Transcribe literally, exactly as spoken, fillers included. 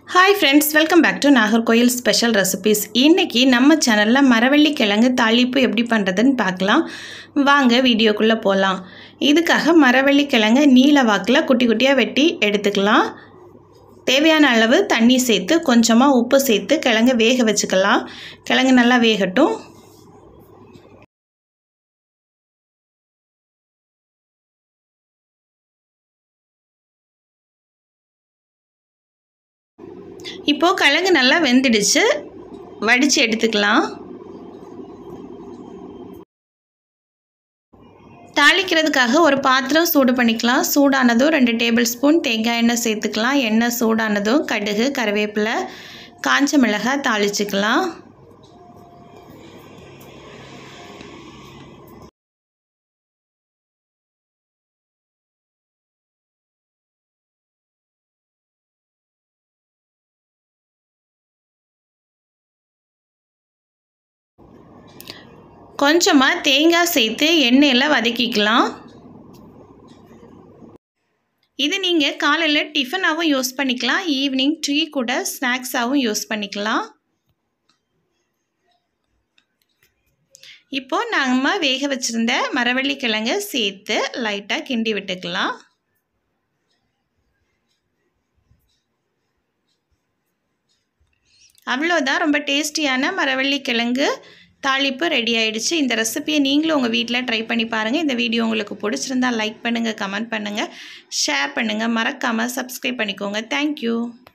Hi friends, welcome back to Nagarkoil Special Recipes. இன்னைக்கு நம்ம சேனல்ல மரவள்ளி கிழங்கு தாளிப்பு எப்படி பண்றதுன்னு பார்க்கலாம். வாங்க வீடியோக்குள்ள போலாம். இதுக்காக மரவள்ளி கிழங்கு நீல வாக்குல குட்டி குட்டியா வெட்டி எடுத்துக்கலாம். தேவையான அளவு தண்ணி சேர்த்து கொஞ்சமா உப்பு சேர்த்து கிழங்கு வேக வச்சுக்கலாம். கிழங்கு நல்லா வேகட்டும். இப்போ கிழங்கு நல்லா வெந்திடுச்சு. வடிச்சு எடுத்துக்கலாம். தாளிக்கிறதுக்காக ஒரு பாத்திரம் சூடு பண்ணிக்கலாம். சூடானதும் ரெண்டு டேபிள் ஸ்பூன் தேங்காய் எண்ணெய் சேர்த்துக்கலாம். எண்ணெய் சூடானதும் கடுகு, கறிவேப்பிலை, காஞ்ச மிளகாய் தாளிச்சுக்கலாம். கொஞ்சமாக தேங்காய் சேர்த்து எண்ணெயில் வதக்கிக்கலாம். இது நீங்கள் காலையில் டிஃபனாகவும் யூஸ் பண்ணிக்கலாம். ஈவினிங் டீ கூட ஸ்நாக்ஸாகவும் யூஸ் பண்ணிக்கலாம். இப்போது நம்ம வேக வச்சுருந்த மரவள்ளி கிழங்கை சேர்த்து லைட்டாக கிண்டி விட்டுக்கலாம். அவ்வளோதான், ரொம்ப டேஸ்டியான மரவள்ளி கிழங்கு தாளிப்பு ரெடி ஆயிடுச்சு. இந்த ரெசிபியை நீங்களும் உங்கள் வீட்டில் ட்ரை பண்ணி பாருங்கள். இந்த வீடியோ உங்களுக்கு பிடிச்சிருந்தா லைக் பண்ணுங்கள், கமெண்ட் பண்ணுங்கள், ஷேர் பண்ணுங்கள், மறக்காமல் சப்ஸ்கிரைப் பண்ணிக்கோங்க. தேங்க்யூ.